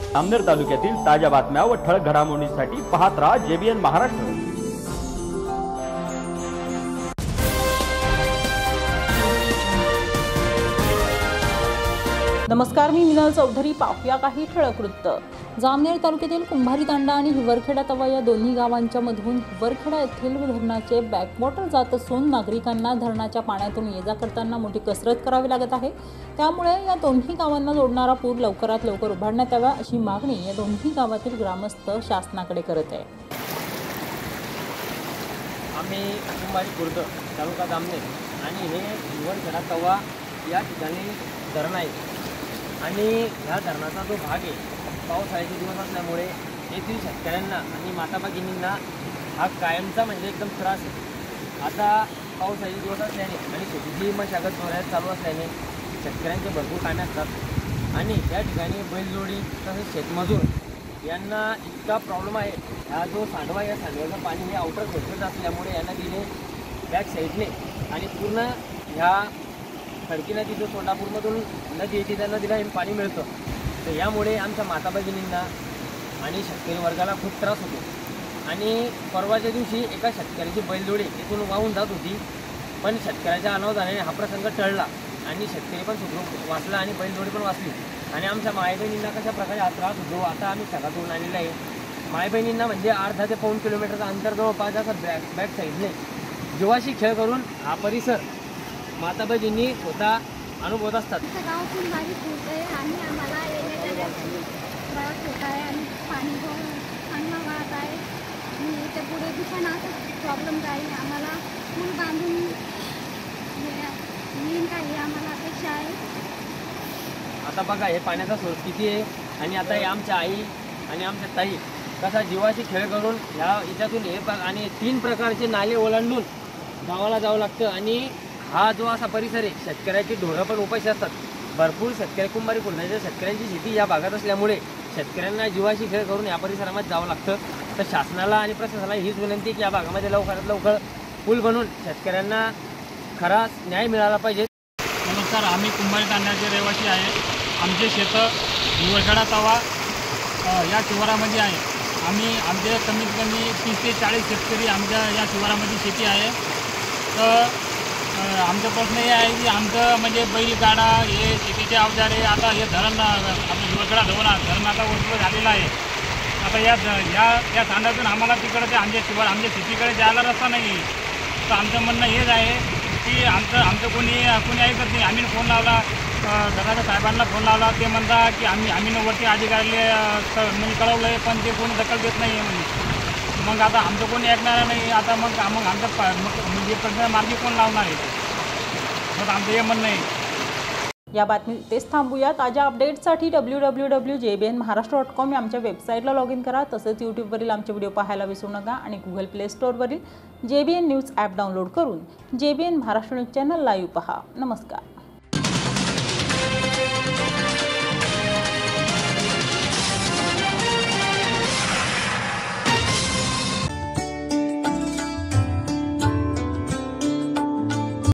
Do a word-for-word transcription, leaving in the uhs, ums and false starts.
जामनेर तालुक्यातील ताज्या बातम्या व ठळक घडामोडींसाठी पाहत राहा जेबीएन महाराष्ट्र। नमस्कार, मी मिनल चौधरी। पाहूया काही ठळक वृत्त। जामनेर तालुक्यातील कुंभारी तांडा आणि हिवरखेडा तवा या दोन्ही गावांच्या मधून हिवरखेडा येथील धरणाचे बॅकवॉटर जात असून नागरिकांना धरणाच्या पाण्यातून ये जा करताना मोठी कसरत करावी लागत आहे। त्यामुळे या दोन्ही गावांना जोडणारा पूल लवकरात लवकर उभारण्यात यावा अशी मागणी या दोन्ही गावातील ग्रामस्थ शासनाकडे करत आहे। आम्ही कुंभारी खुर्द तालुका जामनेर आणि हे हिवरखेडा तवा या ठिकाणी धरण आहे आणि ह्या धरणाचा जो भाग आहे पावसाळ्याचे दिवस असल्यामुळे येथील शेतकऱ्यांना आणि माता भगिनींना हा कायमचा म्हणजे एकदम त्रास आहे। आता पावसाळ्याचे दिवस असल्याने आणि शेतीची मशागत जोरात चालू असल्याने शेतकऱ्यांचे भरपूर कामे असतात आणि त्या ठिकाणी बैलजोडी तसेच शेतमजूर यांना इतका प्रॉब्लेम आहे। हा जो सांडवा या सांडव्याचं पाणी हे आउटर खोचत असल्यामुळे यांना दिले बॅक साईडने आणि पूर्ण ह्या खडकी नदी जो सोंडापूरमधून नदी येते त्या नदीला हे पाणी मिळतं। तर यामुळे आमच्या माता भगिनींना आणि शेतकरी वर्गाला खूप त्रास होतो आणि परवाच्या दिवशी एका शेतकऱ्याची बैलजोडी इथून वाहून जात होती, पण शेतकऱ्याच्या अनावधानाने हा प्रसंग टळला आणि शेतकरी पण सुखरूप वाचला आणि बैलजोडी पण वाचली आणि आमच्या मायबहिणींना कशा प्रकारे हा त्रास होतो आता आम्ही सगळ्यातून आलेला आहे। मायबहिणींना म्हणजे अर्धा ते पाऊण किलोमीटरचा अंतर जवळपास असं बॅक बॅक साईडने जीवाशी खेळ करून हा परिसर माता भगिनी स्वतः अनुभवत असतात। गाव कुंभारी खूप आहे आणि आम्हाला येण्याच्या त्रास होत आहे आणि पाणी चांगला वाहत आहे आणि याच्या पुढे बी पण असं प्रॉब्लेम राहील। आम्हाला पूल बांधून येईन काही आम्हाला अपेक्षा आहे। आता बघा हे पाण्याचा स्रोत किती आहे आणि आता हे आमच्या आई आणि आमच्या ताई कसा जीवाशी खेळ करून ह्या याच्यातून हे आणि तीन प्रकारचे नाले ओलांडून गावाला जावं लागतं आणि हा जो असा परिसर आहे शेतकऱ्याची ढोरं पण उपाशी असतात। भरपूर शेतकरी कुंभारी खुर्दाच्या शेतकऱ्यांची शेती या भागात असल्यामुळे शेतकऱ्यांना जीवाशी खेळ करून या परिसरामध्ये जावं लागतं। तर शासनाला आणि प्रशासनाला हीच विनंती की या भागामध्ये लवकरात लवकर पूल बनवून शेतकऱ्यांना खरा न्याय मिळाला पाहिजे। नमस्कार, आम्ही कुंभारी तांड्याचे रहिवासी आहे। आमचे शेतं हिवरखेडा तवा या शिवारामध्ये आहे। आम्ही आमचे कमीत कमी तीस ते चाळीस शेतकरी आमच्या या शिवारामध्ये शेती आहे। तर आमचा प्रश्न हे आहे की आमचं म्हणजे बैलगाडा हे शेतीचे अवजार आहे। आता हे धरण आपलं हिवरखेडा धरण धरण आता ओसर झालेलं आहे। आता या या या तांड्यातून आम्हाला तिकडे ते आमच्या शिवार आमच्या शेतीकडे जायला रस्ता नाही। तर आमचं म्हणणं हेच आहे की आमचं आमचं कोणी कोणी ऐकत नाही। आम्ही फोन लावला धरणाच्या साहेबांना फोन लावला, ते म्हणतात की आम्ही आम्ही वरती अधिकाऱ्याला म्हणजे कळवलं आहे पण ते कोणी दखल देत नाही आहे म्हणजे। मग आता आमचं कोणी ऐकणार नाही। आता मग मग आमचं म्हणजे प्रश्न मार्गी कोण लावणार आहे, मग आमचं हे म्हणणं आहे। या बातमी इथेच थांबूया। ताज्या अपडेट्ससाठी W W W J B N Maharashtra dot com या आमच्या वेबसाईटला लॉग इन करा। तसेच यूट्यूबवरील आमचे व्हिडिओ पाहायला विसरू नका आणि गुगल प्ले स्टोअरवरील J B N news app download करून J B N Maharashtra news channel live पहा। नमस्कार।